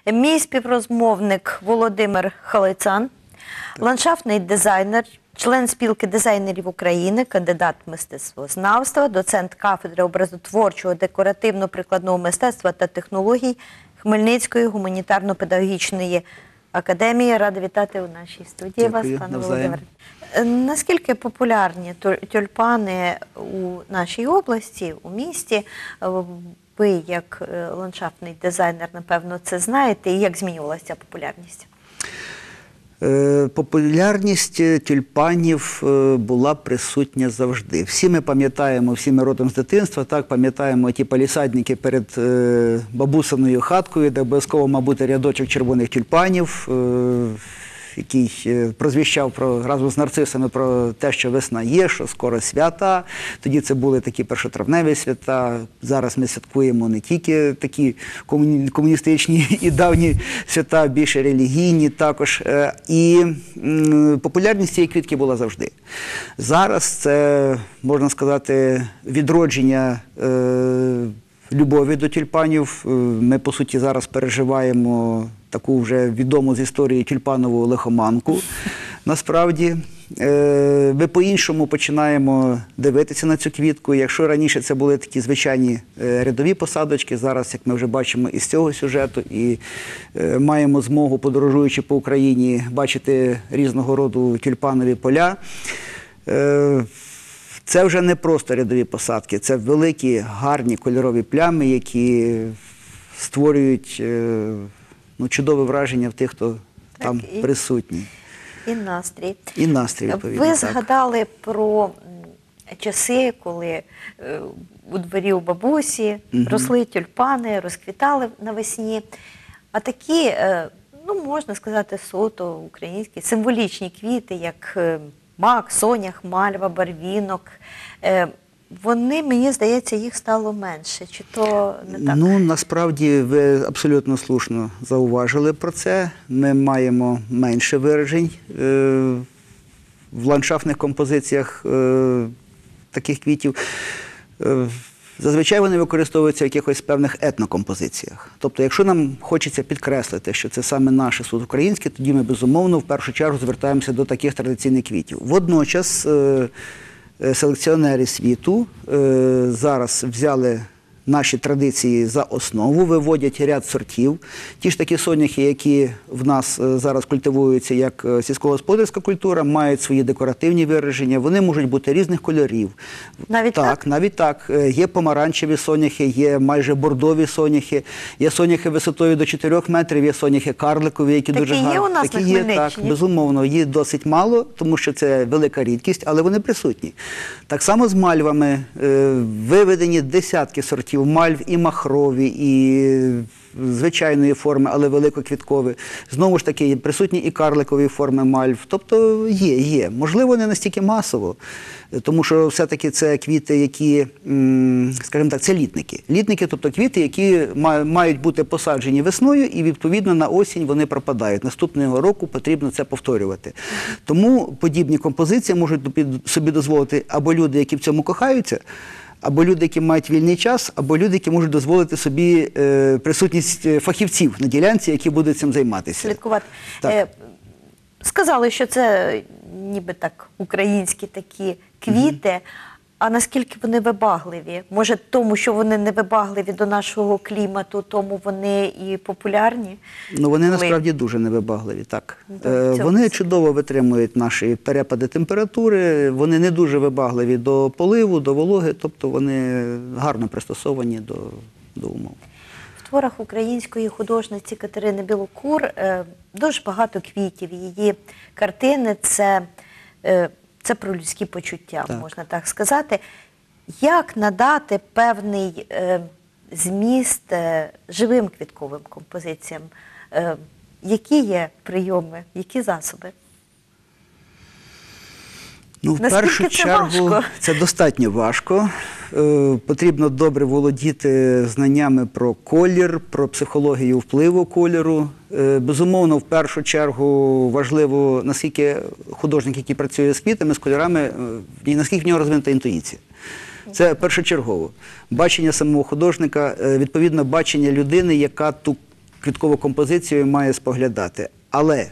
Мій співрозмовник Володимир Халайцан, ландшафтний дизайнер, член спілки дизайнерів України, кандидат мистецтвознавства, доцент кафедри образотворчого, декоративно-прикладного мистецтва та технологій Хмельницької гуманітарно-педагогічної академії. Рада вітати у нашій студії вас, пане Володимире. Наскільки популярні тюльпани у нашій області, у місті? Ви, як ландшафтний дизайнер, напевно, це знаєте. І як змінювалася популярність? Популярність тюльпанів була присутня завжди. Всі ми пам'ятаємо, всі ми родом з дитинства, так, пам'ятаємо ті палісадники перед бабусиною хаткою, де обов'язково мав бути рядочок червоних тюльпанів, який прозвіщав разом з нарцисами про те, що весна є, що скоро свята. Тоді це були такі першотравневі свята. Зараз ми святкуємо не тільки такі комуністичні і давні свята, а більше релігійні також. І популярність цієї квітки була завжди. Зараз це, можна сказати, відродження любові до тюльпанів. Ми, по суті, зараз переживаємо таку вже відому з історії тюльпанову лихоманку, насправді. Ми по-іншому починаємо дивитися на цю квітку. Якщо раніше це були такі звичайні рядові посадочки, зараз, як ми вже бачимо із цього сюжету, і маємо змогу, подорожуючи по Україні, бачити різного роду тюльпанові поля. Це вже не просто рядові посадки, це великі, гарні кольорові плями, які створюють чудове враження в тих, хто там присутній. І настрій. І настрій, відповідно. Ви згадали про часи, коли у дворі у бабусі росли тюльпани, розквітали навесні. А такі, можна сказати, суто українські, символічні квіти, як мак, сонях, мальва, барвінок, вони, мені здається, їх стало менше. Чи то не так? Насправді, ви абсолютно слушно зауважили про це. Ми маємо менше виражень в ландшафтних композиціях таких квітів. Зазвичай вони використовуються в якихось певних етнокомпозиціях. Тобто, якщо нам хочеться підкреслити, що це саме наше суто українське, тоді ми, безумовно, в першу чергу звертаємося до таких традиційних квітів. Водночас селекціонери світу зараз взяли наші традиції за основу, виводять ряд сортів. Ті ж такі соняхи, які в нас зараз культивуються як сільськогосподарська культура, мають свої декоративні вираження, вони можуть бути різних кольорів. Навіть так? Навіть так. Є помаранчеві соняхи, є майже бордові соняхи, є соняхи висотою до 4 метрів, є соняхи карликові, які дуже гарні. Такі є у нас на Хмельниччині? Так, безумовно. Їх досить мало, тому що це велика рідкість, але вони присутні. Так само з мальвами виведені десятки сортів мальв, і махрові, і звичайної форми, але великоквіткові. Знову ж таки, присутні і карликові форми мальв. Тобто є. Можливо, не настільки масово, тому що все-таки це квіти, які, скажімо так, це літники. Літники, тобто квіти, які мають бути посаджені весною, і, відповідно, на осінь вони пропадають. Наступного року потрібно це повторювати. Тому подібні композиції можуть собі дозволити або люди, які в цьому кохаються, або люди, які мають вільний час, або люди, які можуть дозволити собі присутність фахівців на ділянці, які будуть цим займатися. Слідкувати. Сказали, що це ніби так українські такі квіти, а наскільки вони вибагливі? Може, тому, що вони не вибагливі до нашого клімату, тому вони і популярні? Вони насправді дуже невибагливі, так. Вони чудово витримують наші перепади температури, вони не дуже вибагливі до поливу, до вологи, тобто вони гарно пристосовані до умов. В творах української художниці Катерини Білокур дуже багато квітів. Її картини – це про людські почуття, можна так сказати. Як надати певний зміст живим квітковим композиціям? Які є прийоми, які засоби? В першу чергу це достатньо важко. Потрібно добре володіти знаннями про колір, про психологію впливу кольору. Безумовно, в першу чергу важливо, наскільки художник, який працює з квітами, з кольорами, наскільки в нього розвинута інтуїція. Це першочергово. Бачення самого художника, відповідно, бачення людини, яка ту квіткову композицію має споглядати. Але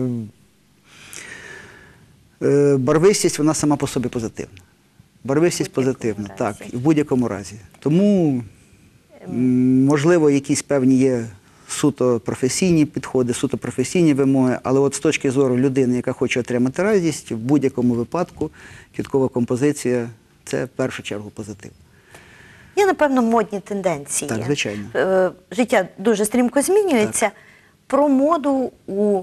барвистість, вона сама по собі позитивна. Барвистість позитивна, так, і в будь-якому разі. Тому, можливо, якісь певні є суто професійні підходи, суто професійні вимоги, але от з точки зору людини, яка хоче отримати радість, в будь-якому випадку квіткова композиція – це в першу чергу позитив. Є, напевно, модні тенденції. Так, звичайно. Життя дуже стрімко змінюється. Так. Про моду у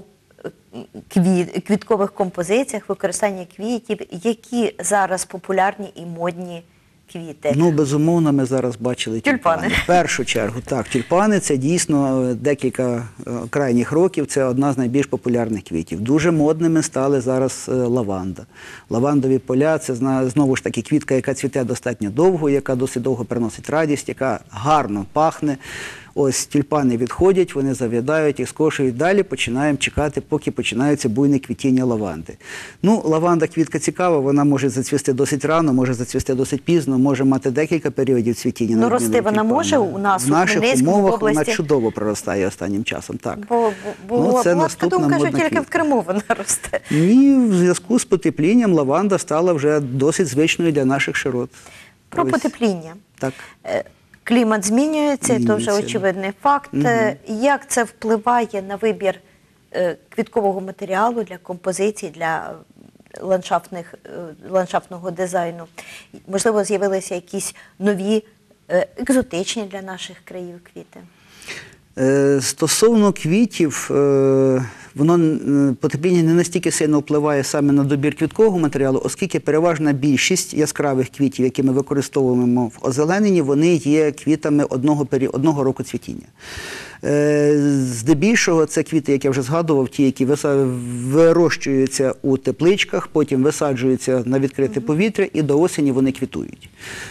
квіткових композиціях, використання квітів, які зараз популярні і модні квіти. Ну, безумовно, ми зараз бачили тюльпани. В першу чергу, так, тюльпани – це дійсно декілька крайніх років, це одна з найбільш популярних квітів. Дуже модними стали зараз лаванда. Лавандові поля – це, знову ж таки, квітка, яка цвіте достатньо довго, яка досить довго приносить радість, яка гарно пахне. Ось тюльпани відходять, вони зав'ядають, їх скошують. Далі починаємо чекати, поки починається буйне квітіння лаванди. Ну, лаванда квітка цікава, вона може зацвісти досить рано, може зацвісти досить пізно, може мати декілька періодів цвітіння. Ну, рости вона може у нас, в наших у Хмельницькому, умовах в області? вона чудово проростає останнім часом, так. Бо це була наступна така думка, що модна тільки квітка. в Криму вона росте. Ні, в зв'язку з потеплінням лаванда стала вже досить звичною для наших широт. Про Ось. потепління. Так. Клімат змінюється, і то вже Змінюється. очевидний факт. Як це впливає на вибір квіткового матеріалу для композицій, для ландшафтного дизайну? Можливо, з'явилися якісь нові, екзотичні для наших країв квіти? Стосовно квітів, потепління не настільки сильно впливає саме на добір квіткового матеріалу, оскільки переважна більшість яскравих квітів, які ми використовуємо в озелененні, вони є квітами одного року цвітіння. Здебільшого це квіти, як я вже згадував, ті, які вирощуються у тепличках, потім висаджуються на відкрите повітря і до осені вони квітують.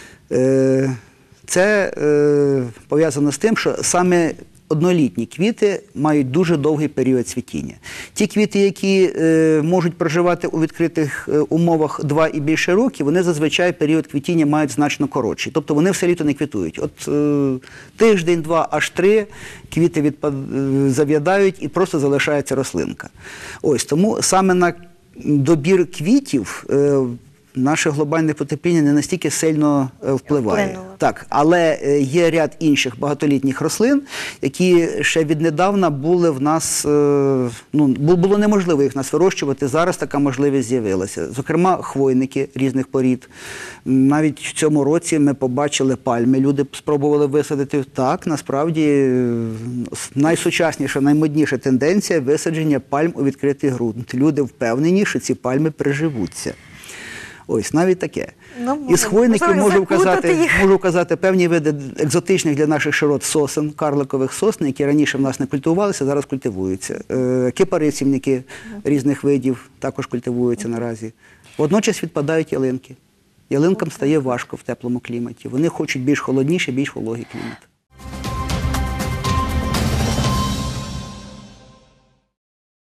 Це пов'язано з тим, що саме однолітні квіти мають дуже довгий період цвітіння. Ті квіти, які можуть проживати у відкритих умовах 2 і більше років, вони зазвичай період квітіння мають значно коротший. Тобто вони все літо не квітують. От тиждень, 2, аж 3 квіти зав'ядають і просто залишається рослинка. Ось, тому саме на добір квітів наше глобальне потепління не настільки сильно впливає. Вплинуло. Так, але є ряд інших багатолітніх рослин, які ще віднедавна були в нас, було неможливо їх в нас вирощувати, зараз така можливість з'явилася. Зокрема, хвойники різних порід. Навіть в цьому році ми побачили пальми, люди спробували висадити. Так, насправді, найсучасніша, наймодніша тенденція – висадження пальм у відкритий ґрунт. Люди впевнені, що ці пальми приживуться. Ось, навіть таке. Із хвойників можу вказати певні види екзотичних для наших широт сосен, карликових сосен, які раніше в нас не культивувалися, зараз культивуються. Кипарисівники різних видів також культивуються наразі. Водночас відпадають ялинки. Ялинкам стає важко в теплому кліматі. Вони хочуть більш холодніший, більш вологий клімат.